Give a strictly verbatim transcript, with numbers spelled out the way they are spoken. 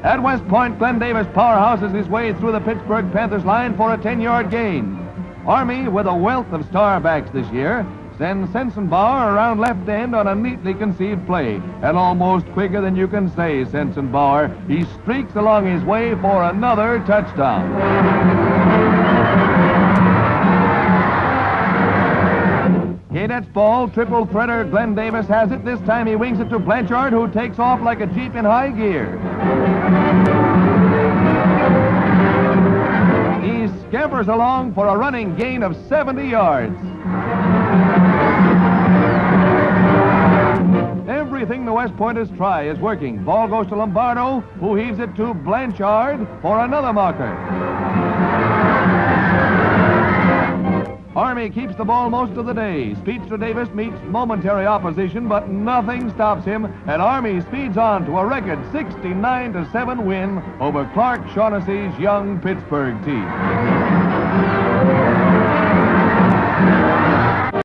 At West Point, Glenn Davis powerhouses his way through the Pittsburgh Panthers line for a ten-yard gain. Army, with a wealth of star backs this year, sends Sensenbauer around left end on a neatly conceived play. And almost quicker than you can say, Sensenbauer, he streaks along his way for another touchdown. Cadet's ball, triple threader, Glenn Davis has it. This time he wings it to Blanchard, who takes off like a Jeep in high gear. He scampers along for a running gain of seventy yards. Everything the West Pointers try is working. Ball goes to Lombardo, who heaves it to Blanchard for another marker. Army keeps the ball most of the day. Speedster Davis meets momentary opposition, but nothing stops him, and Army speeds on to a record sixty-nine to seven win over Clark Shaughnessy's young Pittsburgh team.